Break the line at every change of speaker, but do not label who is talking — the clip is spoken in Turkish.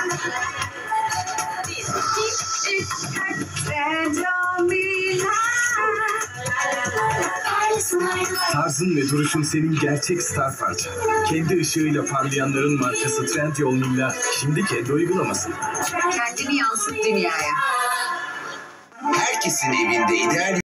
Tarzın ve duruşun senin gerçek star parçan. Kendi ışığıyla parlayanların markası Trendyol Milla şimdi kendi uygulaması.
Kendini yansıt dünyaya.
Herkesin evinde ideal